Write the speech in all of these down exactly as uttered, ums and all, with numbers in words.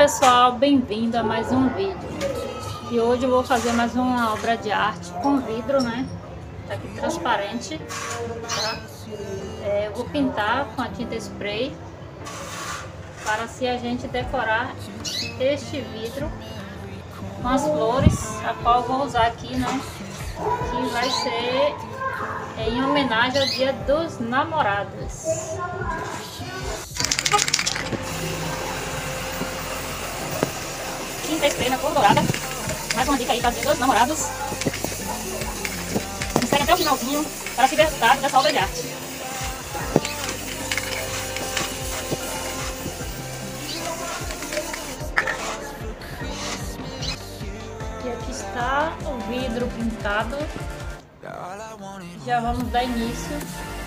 pessoal, bem-vindo a mais um vídeo. E hoje eu vou fazer mais uma obra de arte com vidro, né? Tá aqui transparente, tá? É, eu vou pintar com a tinta spray para assim a gente decorar este vidro com as flores, a qual eu vou usar aqui, né? Que vai ser é, em homenagem ao Dia dos Namorados. Tinta spray na cor dourada. Mais uma dica aí para Dia dos Namorados. Me segue até o finalzinho para se ver o resultado dessa obra de arte. E aqui está o vidro pintado. Já vamos dar início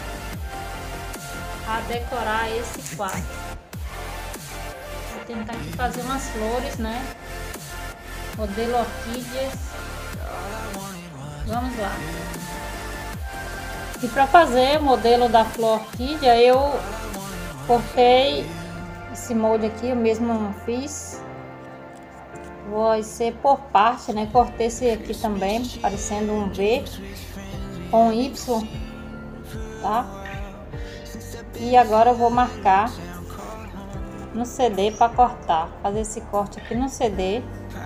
a decorar esse quadro. Vou tentar aqui fazer umas flores, né? Modelo orquídeas. Vamos lá. E para fazer o modelo da flor orquídea, eu cortei esse molde aqui, eu mesmo fiz. Vai ser por parte, né? Cortei esse aqui também, parecendo um V com um Y, tá? E agora eu vou marcar no C D para cortar, fazer esse corte aqui no C D.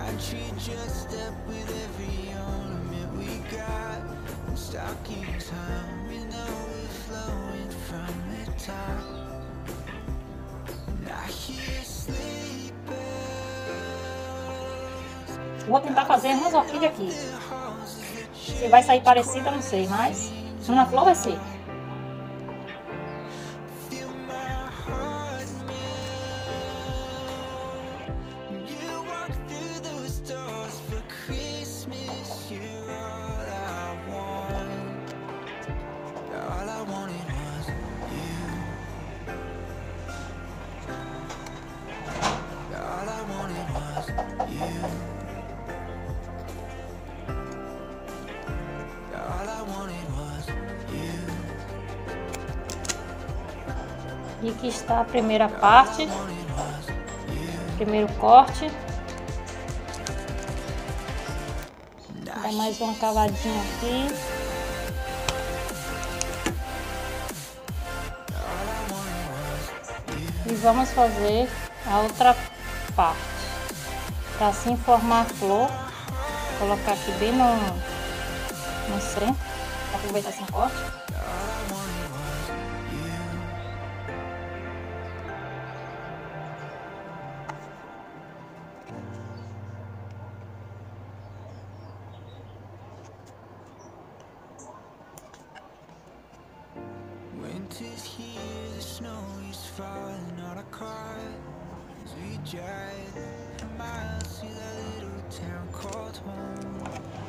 Vou tentar fazer umas orquídeas aqui. Se vai sair parecida, não sei, mas uma flor vai ser. E aqui está a primeira parte, primeiro corte. Dá mais uma cavadinha aqui. E vamos fazer a outra parte, para assim formar a flor. Vou colocar aqui bem no, no centro, para aproveitar esse corte. Winter's here, the snow is falling on our car as we drive for miles to that little town called home.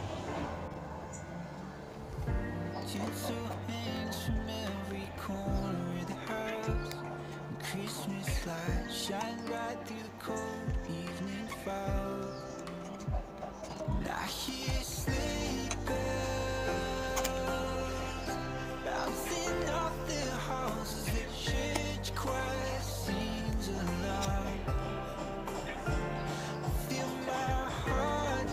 Tinsel hangs from every corner of the house, and Christmas lights shine right through the cold evening fog. And I hear sleigh bells bouncing off the halls as the church choir sings along. I feel my heart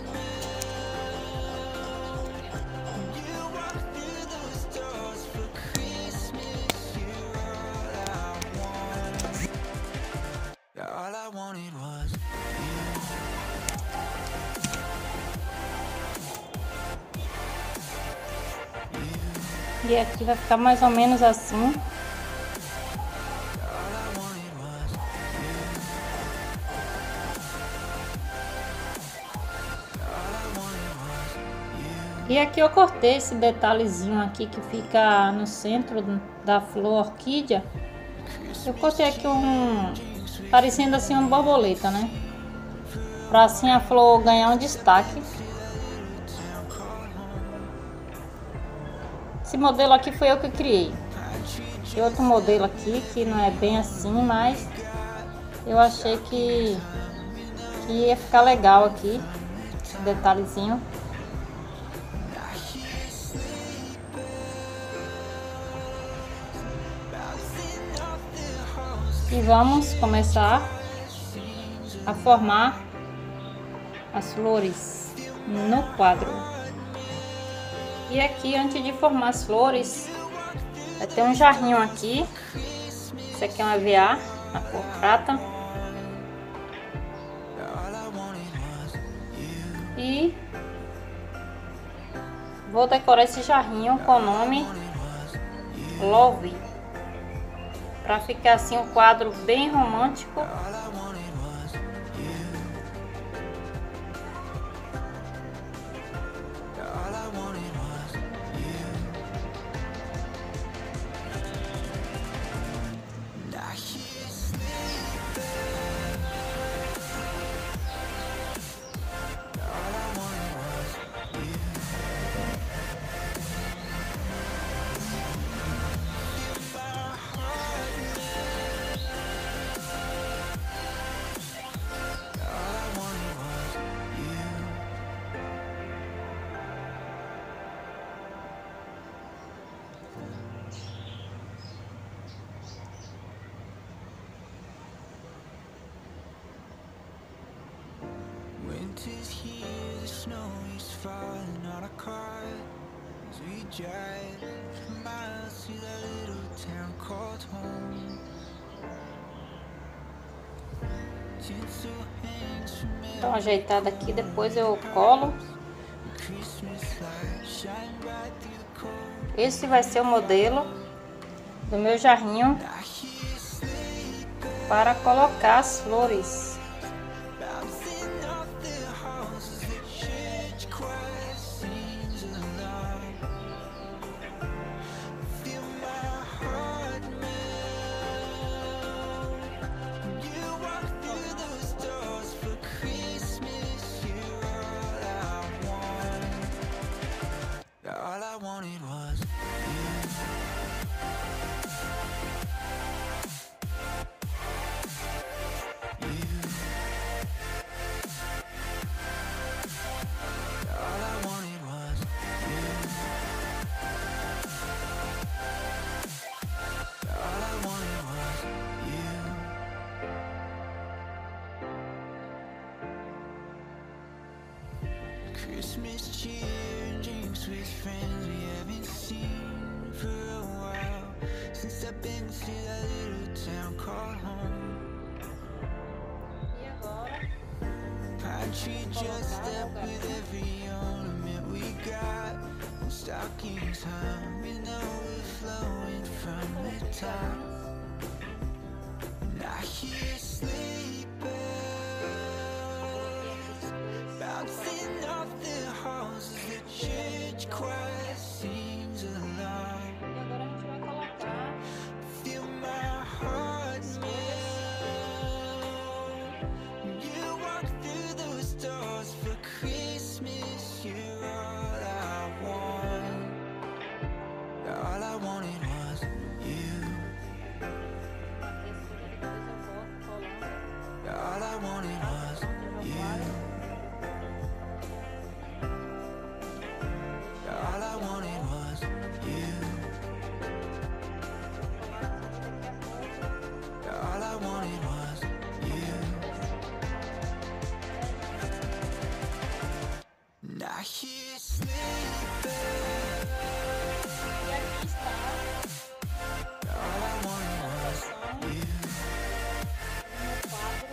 melt. You walk through those doors for Christmas. You're all I want. All I wanted was E aqui vai ficar mais ou menos assim. E aqui eu cortei esse detalhezinho aqui que fica no centro da flor orquídea. Eu cortei aqui um, parecendo assim uma borboleta, né? Para assim a flor ganhar um destaque. Esse modelo aqui foi eu que criei. Tem outro modelo aqui que não é bem assim, mas eu achei que, que ia ficar legal aqui, esse detalhezinho. E vamos começar a formar as flores no quadro. E aqui, antes de formar as flores, vai ter um jarrinho aqui. Esse aqui é um E V A, a cor prata. E vou decorar esse jarrinho com o nome Love, para ficar assim um quadro bem romântico. Winter's here, the snow is falling on our car as we drive for miles to that little town called home. Tinsel hangs from Dá uma ajeitada aqui, depois eu colo. Christmas lights shine bright through the cold. Esse vai ser o modelo do meu jarrinho I hear sleigh para colocar as flores. bouncing off the houses, the church choir sings along. Feel my heart melt. You walk through those doors for Christmas. You're all I want. All I wanted was you. All I wanted was you. All I wanted was you. Christmas cheer and drinks with friends we haven't seen for a while. Since I've been to that little town called home. E agora, Pine tree dressed up with every ornament we got. No stockings hung and overflowing from the top. And I hear sleigh bells bouncing off the halls as the church choir sings along. e agora a gente vai colocar Feel my heart melt. You walk through those doors for Christmas. You're all I want. All I wanted was you. esse aqui, depois eu vou colando. All I wanted was you. All I wanted was you. All I wanted was you. And I hear sleigh bells. E aqui está All I wanted a was versão you. do meu quadro.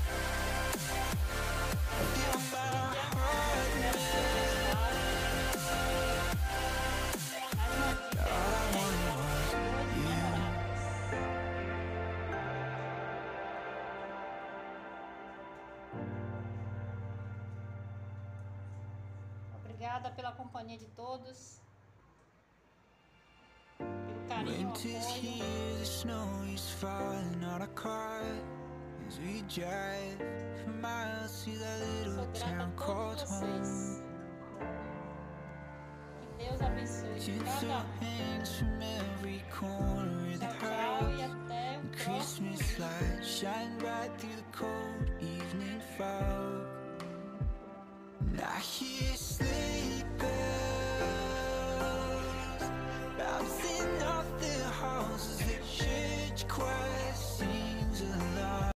Feel my heart Espero que vocês gostarem. Mais uma dica aí, flores memoráveis. Obrigada pela companhia de todos, pelo carinho, Winter's apoio. here, the snow is falling on our car as we drive for miles to that Sou little grata a town called todos home. vocês. Que Deus abençoe Tinsel cada um. hangs from every corner of the Tchau, tchau house. e até o próximo Christmas vídeo. lights shine bright through the cold evening fog. And I hear sleigh